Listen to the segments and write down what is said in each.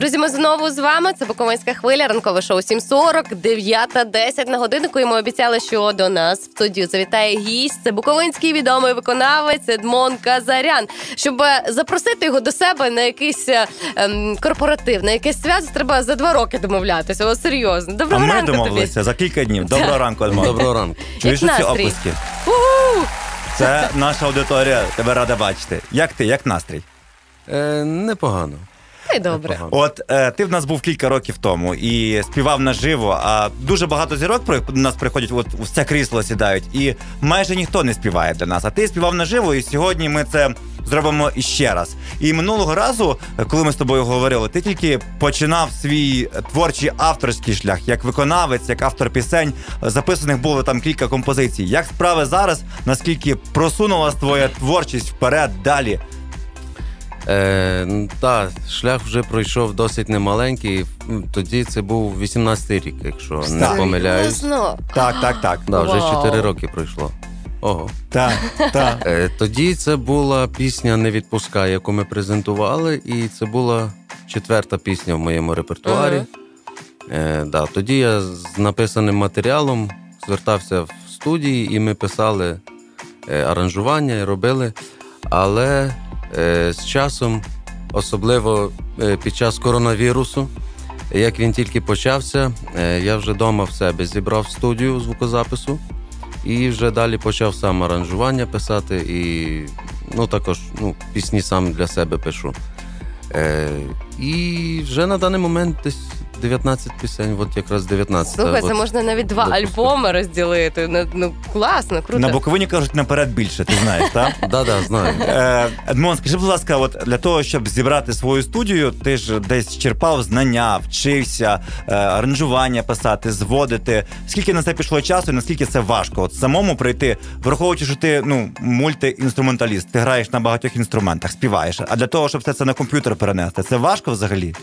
Друзі, ми знову з вами. Це Буковинська хвиля, ранкове шоу 7:40, 9:10 на годиннику. І ми обіцяли, що до нас в студію завітає гість. Це буковинський відомий виконавець Едмон Казарян. Щоб запросити його до себе на якийсь корпоратив, на якесь свято, треба за 2 роки домовлятися. О, серйозно. Доброго ранку тобі. А ми домовилися за кілька днів. Доброго ранку, Едмон. Доброго ранку. Чуєш ці оплески? Це наша аудиторія, тебе рада бачити. Як ти, як настрій? Непогано. Та й добре. От ти в нас був кілька років тому і співав наживо, а дуже багато зірок до нас приходять, от в це крісло сідають, і майже ніхто не співає для нас. А ти співав наживо, і сьогодні ми це зробимо іще раз. І минулого разу, коли ми з тобою говорили, ти тільки починав свій творчий авторський шлях, як виконавець, як автор пісень, записаних було там кілька композицій. Як справи зараз, наскільки просунулась твоя творчість вперед, далі? Так, шлях вже пройшов досить немаленький. Тоді це був 18-й рік, якщо не помиляюсь. Так. Да, вже 4 роки пройшло. Ого. Так. Тоді це була пісня «Не відпускай», яку ми презентували, і це була 4-та пісня в моєму репертуарі. Тоді я з написаним матеріалом звертався в студії, і ми писали аранжування і робили. Але з часом, особливо під час коронавірусу, як він тільки почався, я вже вдома в себе зібрав студію звукозапису і вже далі почав сам аранжування писати і також пісні сам для себе пишу. І вже на даний момент десь 19 пісень, от якраз 19. Слухай, це можна навіть 2 альбоми розділити. Класно, круто. На Буковині кажуть, наперед більше, ти знаєш, так? Да, знаю. Едмон, скажи, будь ласка, от для того, щоб зібрати свою студію, ти ж десь черпав знання, вчився, аранжування писати, зводити. Скільки на це пішло часу і наскільки це важко? От самому прийти, враховуючи, що ти, мультиінструменталіст, ти граєш на багатьох інструментах, співаєш. А для того, щоб все це на комп'ютер перенести, це важко взагалі?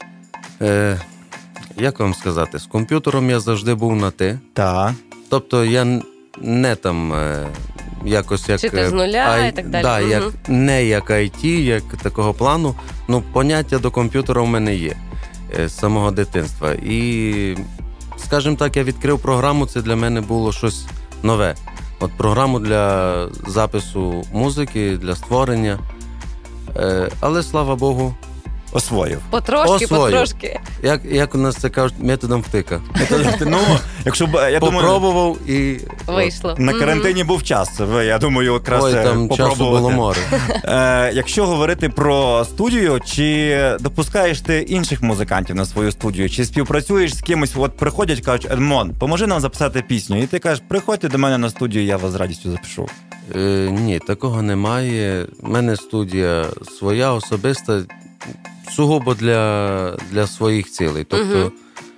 Як вам сказати, з комп'ютером я завжди був на «ти». Так. Тобто я не там якось як... Чи ти з нуля і так далі. Не як IT, як такого плану. Поняття до комп'ютера в мене є з самого дитинства. І, скажімо так, я відкрив програму, це для мене було щось нове. От програму для запису музики, для створення. Але, слава Богу, освоїв. Потрошки. Як у нас це кажуть, методом втика. Якщо б, я попробував і... Вийшло. На карантині був час. Я думаю, якраз там часу було море. Якщо говорити про студію, чи допускаєш ти інших музикантів на свою студію? Чи співпрацюєш з кимось? От приходять, кажуть, Едмон, поможи нам записати пісню. І ти кажеш, приходьте до мене на студію, я вас з радістю запишу. Ні, такого немає. У мене студія своя, особиста, сугубо для своїх цілей. Тобто,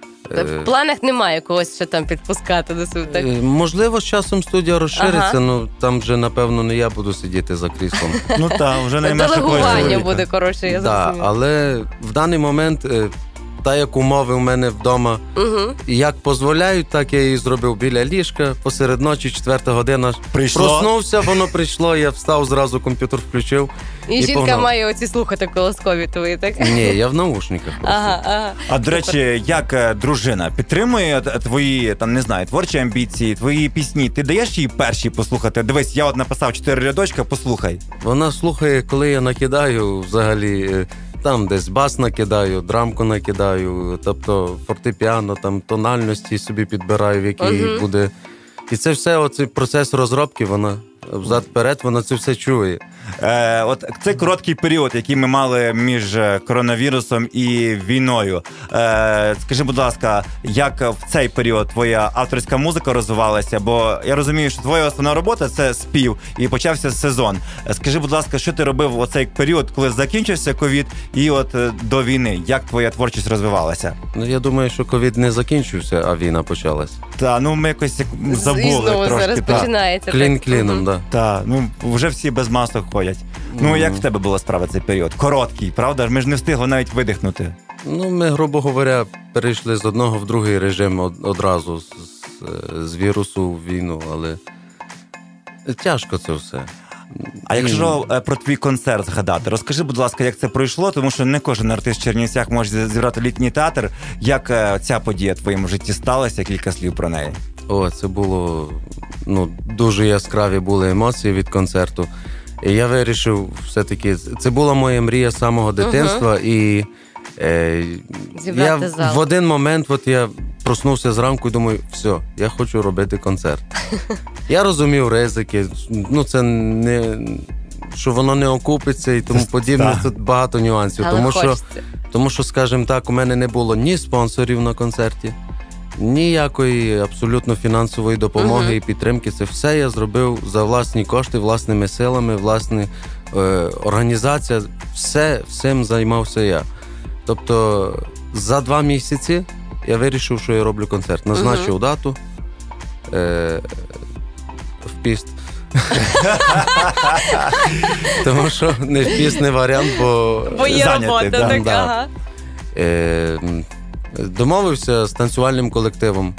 в планах немає когось ще там підпускати до себе, так? Можливо, з часом студія розшириться, але там вже, напевно, не я буду сидіти за кріслом. Вже найменше делегування буде, коротше, я зрозуміла. Але в даний момент, та як умови в мене вдома, як дозволяють, так я її зробив біля ліжка, посеред ночі, 4 година. Проснувся, воно прийшло, я встав, зразу комп'ютер включив. І жінка погнав. Має оці слухати колоскові твої, так? Ні, я в наушниках просто. А, до речі, як дружина підтримує твої, творчі амбіції, твої пісні? Ти даєш їй перші послухати? Дивись, я написав 4 рядочка, послухай. Вона слухає, коли я накидаю взагалі... Там десь бас накидаю, драмку накидаю, тобто фортепіано, там тональності собі підбираю, в якій буде. І це все, оцей процес розробки, вона взад-вперед, вона це все чує. От цей короткий період, який ми мали між коронавірусом і війною. Скажи, будь ласка, як в цей період твоя авторська музика розвивалася? Бо я розумію, що твоя основна робота – це спів, і почався сезон. Скажи, будь ласка, що ти робив у цей період, коли закінчився ковід, і от до війни? Як твоя творчість розвивалася? Я думаю, що ковід не закінчився, а війна почалась. Ми якось забули трошки. І знову зараз починається. Клін кліном, так. Вже всі без масок ходять. Як в тебе була справа цей період? Короткий, правда? Ми ж не встигли навіть видихнути. Ми, грубо говоря, перейшли з одного в другий режим одразу з вірусу в війну, але тяжко це все. А якщо про твій концерт згадати, розкажи, будь ласка, як це пройшло, тому що не кожен артист в Чернівцях може зібрати літній театр. Як ця подія в твоєму житті сталася? Кілька слів про неї. Це було, дуже яскраві були емоції від концерту. І я вирішив все-таки, це була моя мрія з самого дитинства, і я в один момент я проснувся зранку і думаю, все, я хочу робити концерт. Я розумів ризики, це не, що воно не окупиться і тому подібне, тут багато нюансів. Тому що, скажімо так, у мене не було ні спонсорів на концерті, ніякої абсолютно фінансової допомоги і підтримки. Це все я зробив за власні кошти, власними силами, власна організація. Всім займався я. Тобто за 2 місяці я вирішив, що я роблю концерт. Назначив дату в піст. Тому що не в піст, не варіант, бо є робота така. Домовився з танцювальним колективом.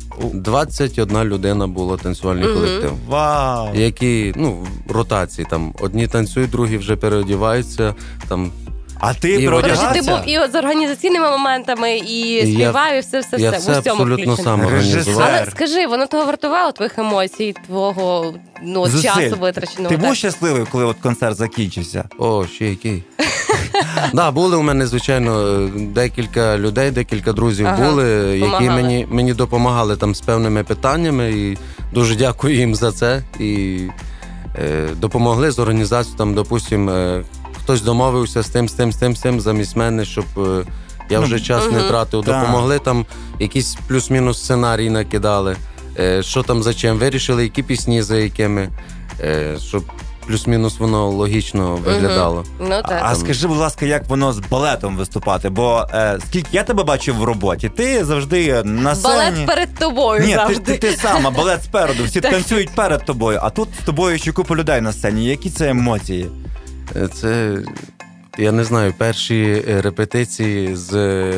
21 людина була танцювальний колектив. Вау! Які, ротації, там, одні танцюють, другі вже переодіваються, там. А ти переодягався? Ти був і з організаційними моментами, і співаю, все. Я все абсолютно сам організував. Але скажи, воно того вартувало, твоїх емоцій, твого часу витраченого? Ти був щасливий, коли концерт закінчився? Ще який. Були у мене, звичайно, декілька людей, декілька друзів були, які мені допомагали там з певними питаннями, і дуже дякую їм за це. І допомогли з організацією, там, допустимо, хтось домовився з тим замість мене, щоб я вже час не тратив. Допомогли там, якийсь плюс-мінус сценарій накидали, що там за чим, вирішили, які пісні за якими, щоб плюс-мінус воно логічно виглядало. А скажи, будь ласка, як воно з балетом виступати? Бо скільки я тебе бачив в роботі, ти завжди на сцені. Балет перед тобою завжди. Ні, ти сам, а балет спереду. Всі танцюють перед тобою, а тут з тобою ще купа людей на сцені. Які це емоції? Це, я не знаю, перші репетиції з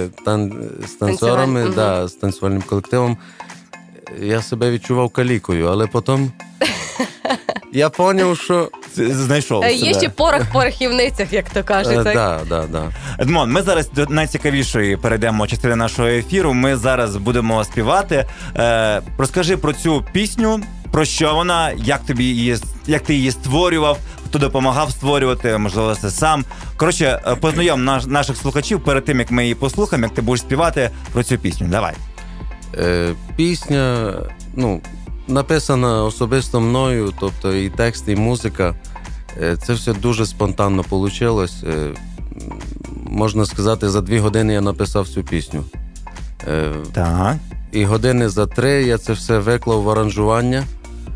танцорами, з танцювальним колективом. Я себе відчував калікою, але потім я зрозумів, що знайшов себе. Є ще порох в порохівницях, як то кажуть. Так. Едмон, ми зараз до найцікавішої перейдемо частини нашого ефіру. Ми зараз будемо співати. Розкажи про цю пісню, про що вона, як ти її створював, хто допомагав створювати, можливо, це сам. Коротше, познайом наших слухачів перед тим, як ми її послухаємо, як ти будеш співати про цю пісню. Давай. Пісня, написана особисто мною, тобто і текст, і музика. Це все дуже спонтанно вийшло. Можна сказати, за 2 години я написав цю пісню. Так. І години за 3 я це все виклав в аранжування.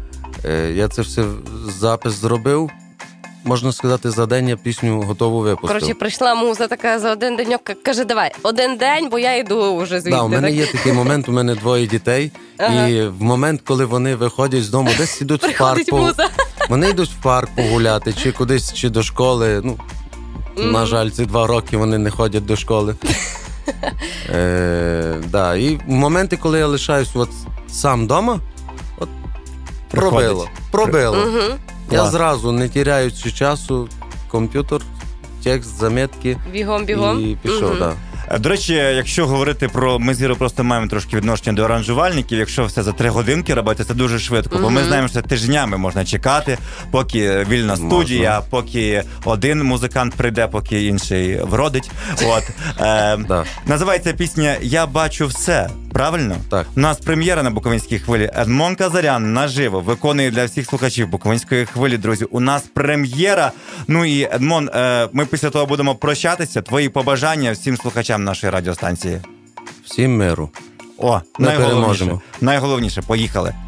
Я це все запис зробив. Можна сказати, за день я пісню готову випустив. Коротше, прийшла муза така за один деньок, каже, давай, 1 день, бо я йду вже звідти. У мене є такий момент, у мене 2 дітей, і в момент, коли вони виходять з дому, десь йдуть в парк. Вони йдуть в парк погуляти, чи кудись, чи до школи. На жаль, ці 2 роки вони не ходять до школи. І в моменти, коли я лишаюсь сам вдома, пробило. Я зразу, не теряючи часу, комп'ютер, текст, заметки. Бігом. І пішов, До речі, якщо говорити про... Ми з Ірою просто маємо трошки відношення до аранжувальників. Якщо все за 3 годинки робити, це дуже швидко. Бо ми знаємо, що тижнями можна чекати, поки вільна студія, поки один музикант прийде, поки інший вродить. Називається пісня «Я бачу все». Правильно? Так. У нас прем'єра на Буковинській хвилі. Едмон Казарян наживо виконує для всіх слухачів Буковинської хвилі, друзі. У нас прем'єра. І, Едмон, ми після того будемо прощатися. Твої побажання всім слухачам нашої радіостанції. Всім миру. Найголовніше. Поїхали.